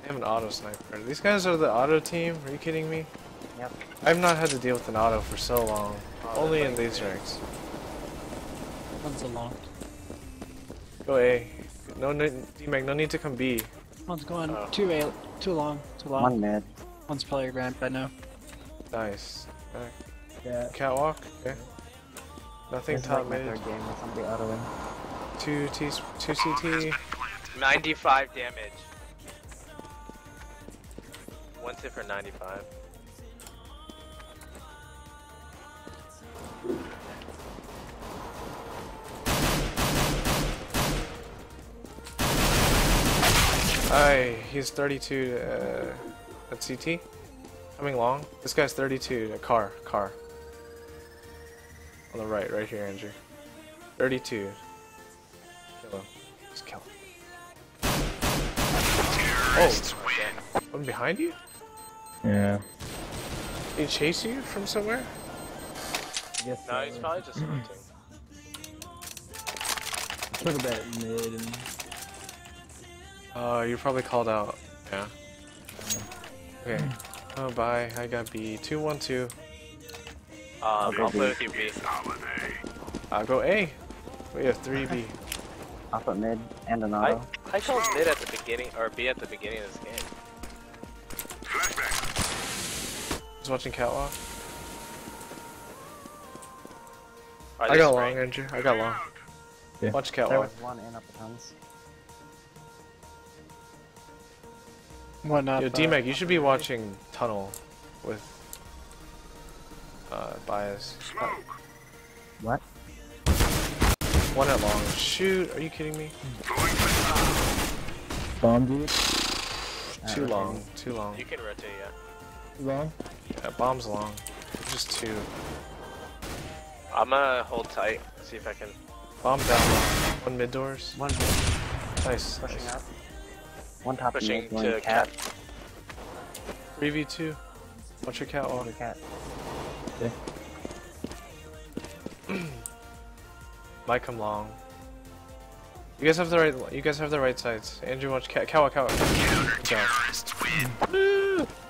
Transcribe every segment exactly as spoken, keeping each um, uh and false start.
have an auto sniper. These guys are the auto team? Are you kidding me? Yep. I've not had to deal with an auto for so long. Oh, Only like in these ranks. One's along. Go A. No, no D-Mag, no need to come B. One's going Oh. too A, too long, too long. One mid. One's probably ramp by now. Nice. Back. Yeah. Catwalk. Okay. Nothing This is top like my mid. third game with somebody autoing. Two T, two C T. ninety-five damage. One hit for ninety-five. Aye, he's thirty-two uh, at C T. Coming long. This guy's thirty-two at car, car. On the right, right here, Andrew. thirty-two. Kill him. Just kill him. Oh! One behind you? Yeah. Did he chase you from somewhere? Yes. No, he's probably just hunting. Talk about mid and. Oh, you're probably called out. Yeah. Okay. Oh, bye. I got B. two one two. Um, go I'll play B. with you, B. I'll go A. We have three B. I'll put mid and an I, auto. I called mid at the beginning, or B at the beginning of this game. Just watching Catwalk. Are I they got spraying? long, Andrew. I got long. Yeah. Watch There Catwalk. was one in upper tunnels. One up. Yo, uh, D-Mag, you should be watching Tunnel with uh, bias. What? One at long. Shoot, are you kidding me? Bomb dude. Too Uh, long, too long. You can rotate, yeah. Long. Yeah, bomb's long. Just two. I'm gonna hold tight, see if I can. Bomb down long. One mid doors. One mid. Nice, Pushing nice. up. One top Pushing mid, going to cat. three v two. Watch your Catwalk. Over cat. Might come long. You guys have the right. You guys have the right sides. Andrew, watch Cat. Catwalk, Catwalk. Good job.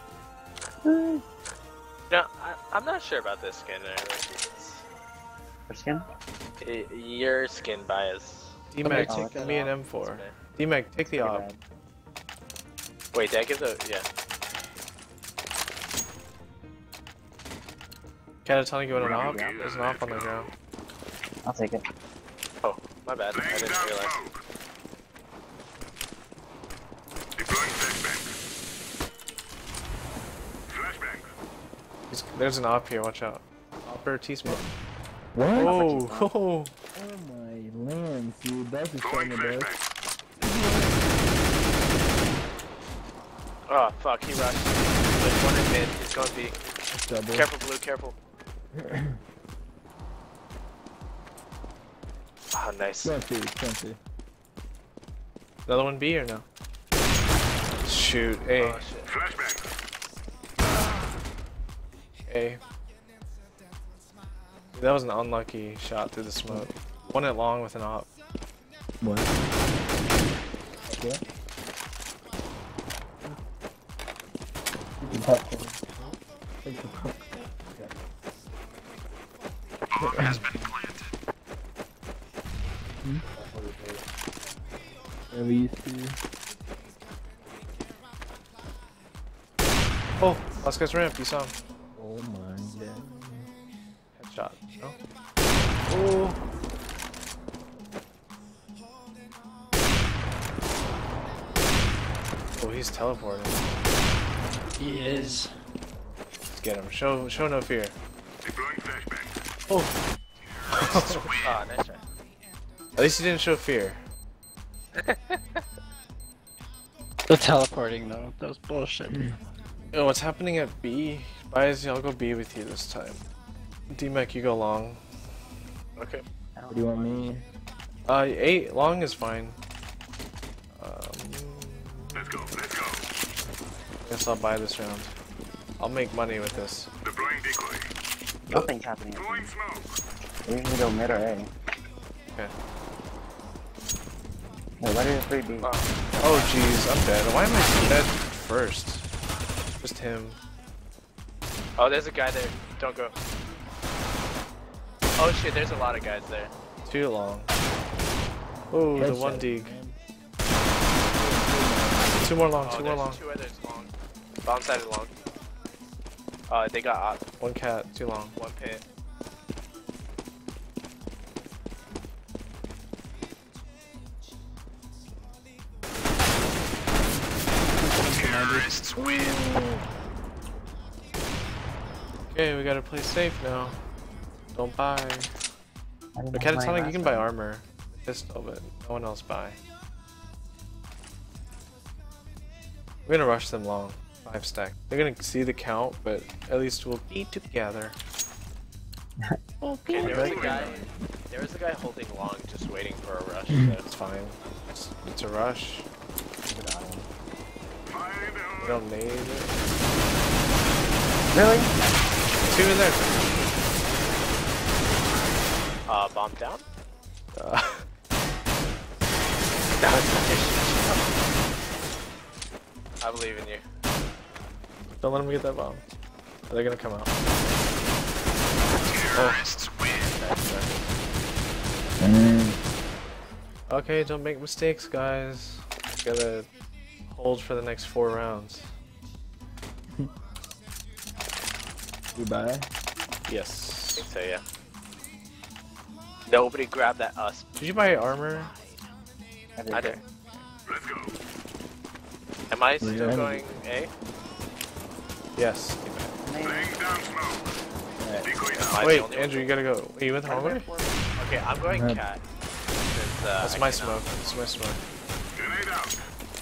No, I, I'm not sure about this skin. Which skin? I, your skin bias. D-Mag, Oh, take okay. me an M four. D-Mag, take the Too op. bad. Wait, did I give the yeah? Catatonic, you want an op? There's an op on the ground. I'll take it. Oh, my bad. I didn't realize. He's, there's an op here, watch out. Opper T-Smoke. What? Oh, oh, Oh my lands, dude. That's a shame, bro. Oh fuck, he rushed. There's one in mid. He's going B. Double. Careful, blue. Careful. Oh, nice. Twenty, twenty. Another one B or no? Shoot, A. Oh shit. A. That was an unlucky shot through the smoke. One at long with an op. What? Okay. You can pop it. Take the pop. Hmm? Yeah, we used to. Oh, last guy's ramp, you saw him. Oh my god. Headshot. No? Oh. Oh, he's teleporting. He is. Let's get him. Show, show no fear. Oh. Ah, nice try. At least he didn't show fear. The teleporting though, that was bullshit. Yo, what's happening at B? Bias, I'll go B with you this time. D-Mech, you go long. Okay. I don't What do you want me? Uh, eight long is fine. Um, Let's go, let's go. guess I'll buy this round. I'll make money with this. Deploying decoy. Nothing's happening. Throwing smoke. We usually go mid or A. Okay. Wait, why did it three B? Oh jeez, I'm dead. Why am I dead first? Just him. Oh, there's a guy there. Don't go. Oh shit, there's a lot of guys there. Too long. Oh, the Headshot, one dig. man. Two more long, Oh, two more there's long. two others long. Bomb sided long. Uh, they got op. One cat, too long. One pit. Terrorists win. Okay, we gotta play safe now. Don't buy. I didn't But have money Catatonic, you last can buy time. armor. Pistol, but no one else buy. We're gonna rush them long. Five stack. They're gonna see the count, but at least we'll be together. Okay, there was a guy. There was a guy holding long, just waiting for a rush. It's fine. It's, it's a rush. Fire in the We hole. don't need it. Really? Two in there. Uh, bomb down. Uh, I believe in you. don't let them get that bomb. They're gonna come out. Terrorists win. Mm. Okay, don't make mistakes, guys. Gotta hold for the next four rounds. You buy? I Yes. think so, yeah. Nobody grabbed that us. Did you buy armor? I did. I did. Let's go. Am I Yeah, still I did. going A? Yes. Laying down smoke. Decoy Am out. I the Wait, only Andrew, you gotta go. Wait, you went the wrong way? one? Okay, I'm going Right. cat. Since, uh, That's I my cannot- smoke. That's my smoke. Grenade out.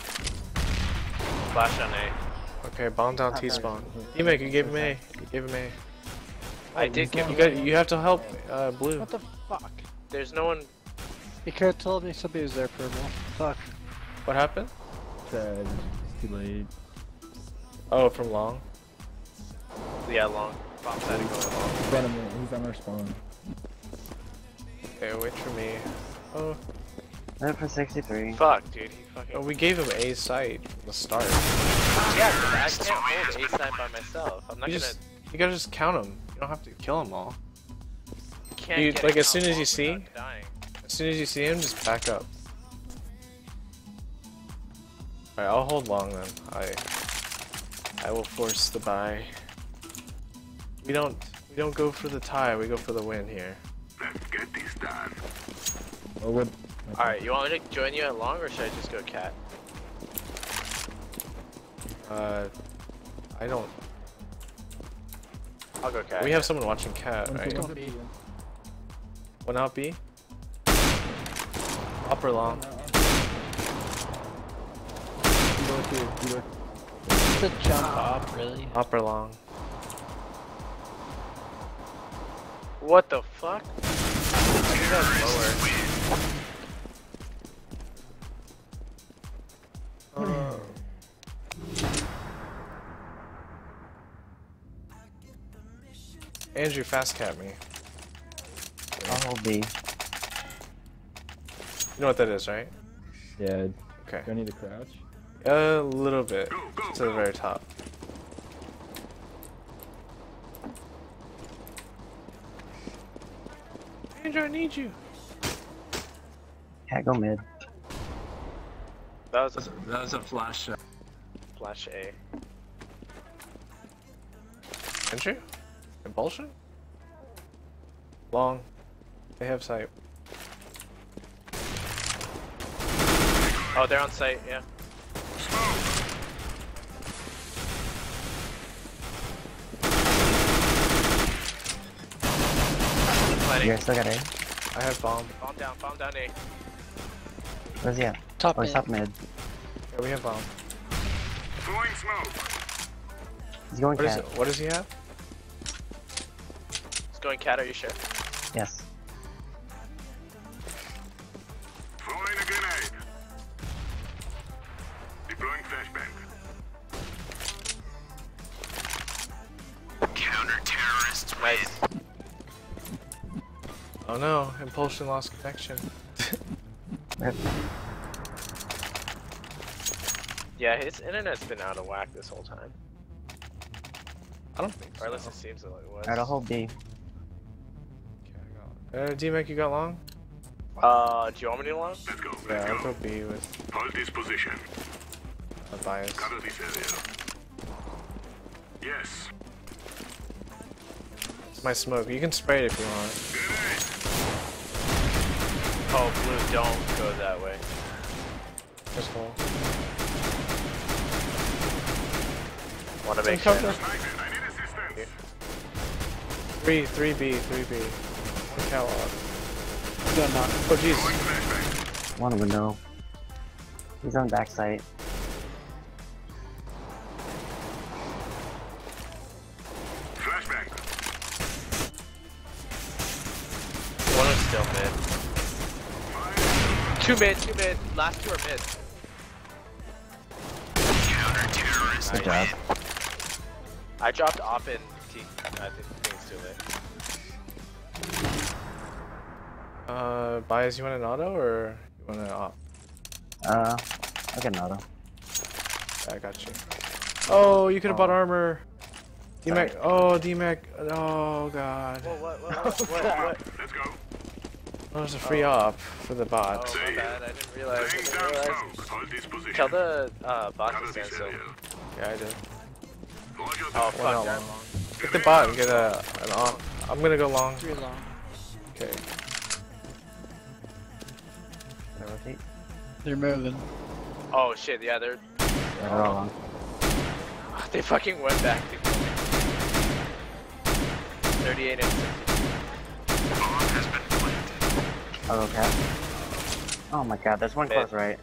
Flash on A. Okay, bomb down T spawn. D-Mac, you gave him A. You gave him A. I did give You him. got. You have to help uh, blue. What the fuck? There's no one. You could have told me somebody was there, purple. Fuck. What happened? Sad. It's too late. Oh, from long. Yeah, long. Bomb sided going long. He's on, a, he's on our spawn. Okay, wait for me. Oh, Live for sixty-three. Fuck, dude. He fucking. oh, we gave him A site from the start. Yeah, 'cause I can't hold A side by myself. I'm not You gonna. just, you gotta just count them. You don't have to kill them all. Can't you- get like, it as soon out as you long see- without dying. As soon as you see him, just back up. Alright, I'll hold long then. I, I will force the buy. We don't, we don't go for the tie. We go for the win here. Let's get this done. Oh, what? Alright, you want me to join you at long or should I just go cat? Uh, I don't. I'll go cat. We have someone watching cat, One right? for- Don't be. One out B. Upper long. Keyboard too, keyboard. The jump up, really? Upper long. What the fuck? I think that's lower. Oh. Andrew, fast cat me. I'll hold B. You know what that is, right? Yeah. Okay. Do I need to crouch? A little bit. Go, go, To the go. very top. Andrew, I need you. Cat go mid. That was a That was a flash shot. flash A. Andrew? Impulsion? Long. They have sight. Oh, they're on site, yeah. You Planning. guys still got A? I have bomb. Bomb down, bomb down A. Where's he at? Top Oh, he's mid. top mid. Yeah, we have bomb. Throwing smoke. He's going What is cat. it? What does he have? It's going cat, are you sure? Yes. Throwing a grenade. Deploying flashbang. Counter terrorists Nice. Oh no, Impulsion lost connection. Rip. Yeah, his internet's been out of whack this whole time. I don't think so. Or at least it seems like it was. Alright, I'll hold B. Okay, I got. Uh, D-Mac, you got long? Uh, do you want me to long? Let's go. Let's Yeah, I'll go. go B with Hold this position. a bias. Cover this area. Yes. It's my smoke. You can spray it if you want. Grenade. Oh, blue, don't go that way. Just hold. Want to make Cover. sure. Sniper, I need assistance. Three, three B, three B. One catalog. Got knocked. Oh jeez. Throwing flashbang. One window. He's on backside. Flashbang. One is still mid. Fire. Two mid, two mid. Last two are mid. Counter-terrorist. Good job. I dropped op in T. I think things too late. Uh, bias, you want an auto or you want an op? Uh, I got an auto. Yeah, I got you. Oh, you could have bought Oh. armor. D-Mac. Oh, D-Mac. Oh god. Whoa, what, what, what, what, what? Let's go. Oh, there's a free op for the bot. Oh, my bad. I didn't realize. I Laying didn't down realize. smoke. Hold this position. Tell the uh, bot Cover to stand this still. area. Yeah, I did. Watch your Oh, back. fuck Well, that. long. Get the bot and get a an op. I'm gonna go long. Three long. Okay. Can I rotate? They're moving. Oh shit, yeah, they're. Yeah, they're all long. They fucking went back. thirty-eight and sixty. Bomb has been planted. Auto cap. Oh my god, there's one Mid. close right.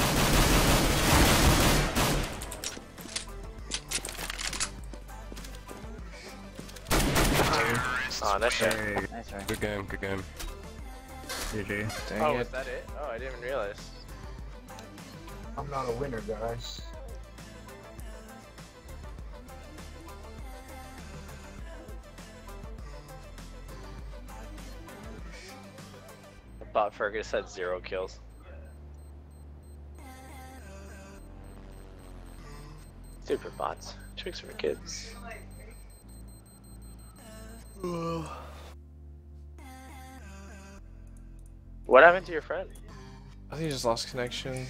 Oh, that's shit. Nice try. Good game, good game. G G. Dang Oh, it. was that it? Oh, I didn't even realize. I'm not a winner, guys. Bot Fergus had zero kills. Stupid bots. Tricks for kids. What happened to your friend? I think he just lost connection.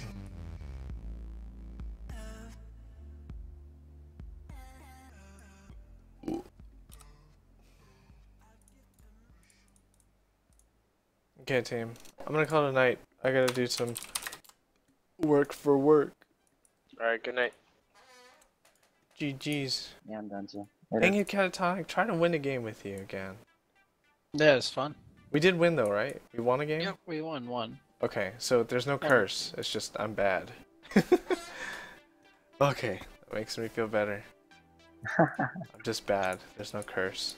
Okay, team. I'm gonna call it a night. I gotta do some work for work. Alright, good night. G G's. Yeah, I'm done too. Dang Later. it, Catatonic. Try to win a game with you again. Yeah, it's fun. We did win though, right? We won a game? Yep, we won one. Okay, so there's no Yeah. curse. It's just I'm bad. Okay, that makes me feel better. I'm just bad. There's no curse.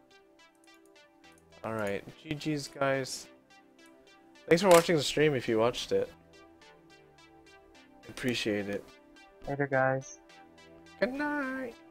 Alright, G G's guys. Thanks for watching the stream if you watched it. Appreciate it. Later, guys. Good night.